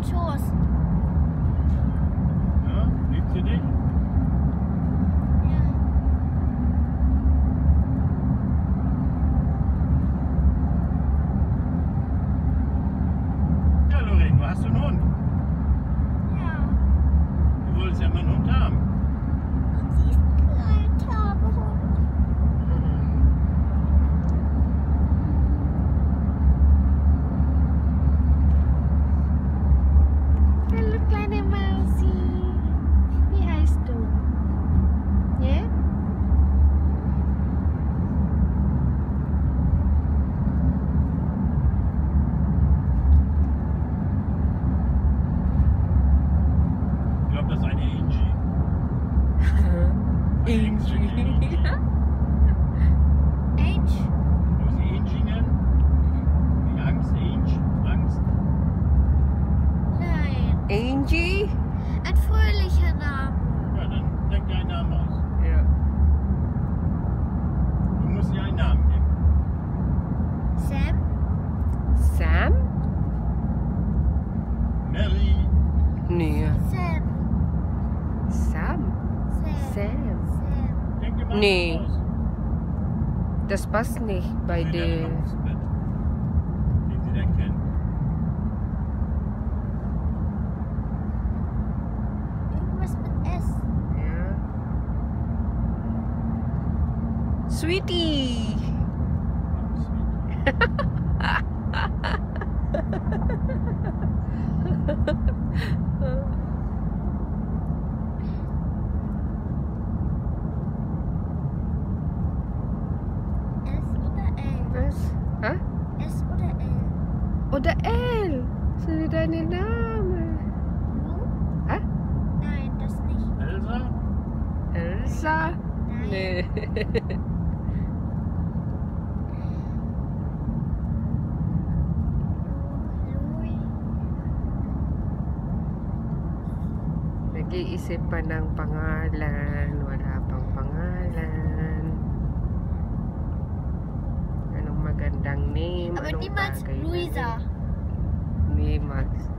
Schoß. Ja, liebt sie dich? Ja. Ja, Lorraine, hast du einen Hund? Ja. Du wolltest ja mal einen Hund haben. Und sie ist klein, Tabehund. Hallo kleine Mausi. Wie heißt du? Ja? Ich glaube, das ist eine Angie. Angie. Ange? Du musst sie Angie nennen? Die Angst, Angst? Nein. Angie? Ein fröhlicher Name. Ja, dann denk dir einen Namen aus. Ja. Du musst ihr einen Namen geben. Sam? Sam? Mary. Nee. Sam. Sam? Sam. Sam? Sam. Denk dir mal Nee. einen aus. Das passt nicht bei Wenn der der. immer ins Bett, den sie denn kennt. Irgendwas mit S. Ja. Sweetie! S oder L? Was? Hä? S oder L? Oder L? So wie deine Name. Lu? Hä? Nein, das nicht. Elsa? Elsa? Nein. Nee. Louis. Nag-iisip pa ng pangalan. Wala pang pangalan. Anong magandang name? Aber Anong niemals bagay na Luisa. name? Niemals.